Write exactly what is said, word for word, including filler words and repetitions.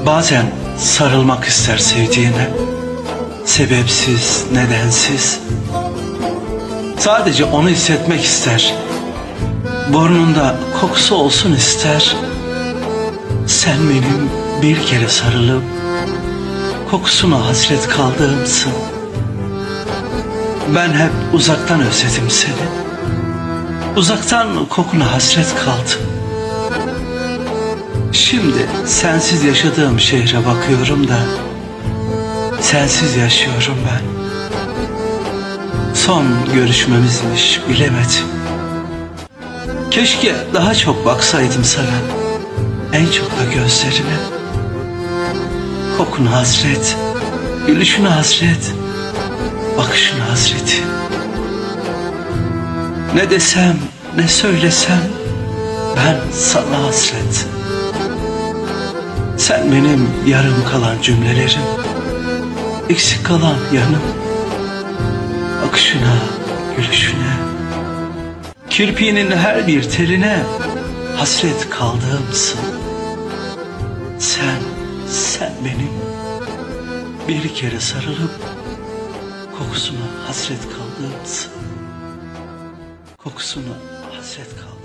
Bazen sarılmak ister sevdiğine, sebepsiz, nedensiz. Sadece onu hissetmek ister, burnunda kokusu olsun ister. Sen benim bir kere sarılıp kokusuna hasret kaldığımsın. Ben hep uzaktan özledim seni, uzaktan kokuna hasret kaldım. Şimdi sensiz yaşadığım şehre bakıyorum da sensiz yaşıyorum ben. Son görüşmemizmiş, bilemedim. Keşke daha çok baksaydım sana, en çok da gözlerine. Kokuna hasret, gülüşüne hasret, bakışına hasreti. Ne desem, ne söylesem ben sana hasret. Sen benim yarım kalan cümlelerim, eksik kalan yanım. Bakışına, gülüşüne, kirpiğinin her bir teline hasret kaldığımsın. Sen, sen benim bir kere sarılıp kokusuna hasret kaldığımsın. Kokusuna hasret kaldığımsın.